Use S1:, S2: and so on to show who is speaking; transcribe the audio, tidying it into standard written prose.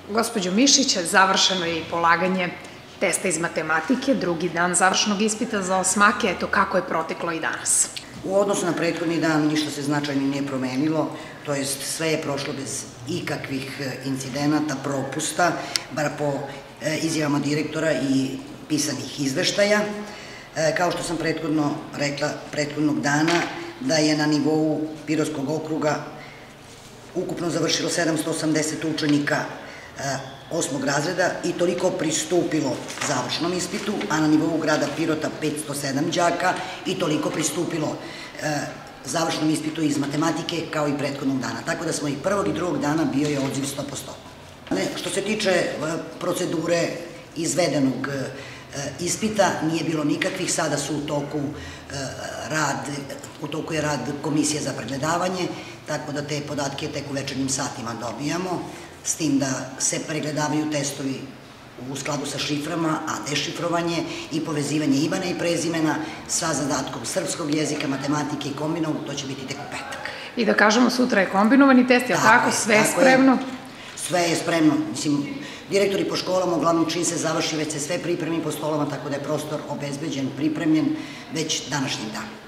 S1: Gospođo Mišić, završeno je i polaganje testa iz matematike, drugi dan završnog ispita za osmake. Eto kako je proteklo i danas.
S2: U odnosu na prethodni dan ništa se značajno nije promenilo, to jest sve je prošlo bez ikakvih incidenata, propusta, bar po izjavama direktora i pisanih izveštaja. Kao što sam prethodno rekla prethodnog dana, da je na nivou Pirotskog okruga ukupno završilo 780 učenika 8. razreda i toliko pristupilo završnom ispitu, a na nivou grada Pirota 507 đaka i toliko pristupilo završnom ispitu iz matematike kao i prethodnog dana. Tako da smo i prvog i drugog dana bio je odziv 100%. Što se tiče procedure izvedenog ispita, nije bilo nikakvih, sada su u toku je rad komisije za pregledavanje, tako da te podatke tek u večernjim satima dobijamo, s tim da se pregledavaju testovi u skladu sa šiframa, a dešifrovanje i povezivanje imena i prezimena sa zadatkom srpskog jezika, matematike i kombinovog, to će biti tek u petak.
S1: I da kažemo, sutra je kombinovani test, je li tako? Sve je spremno?
S2: Sve je spremno. Mislim, direktori po školama, uglavnom čim se završi, već se sve pripremi po stolama, tako da je prostor obezbeđen, pripremljen već današnjim danom.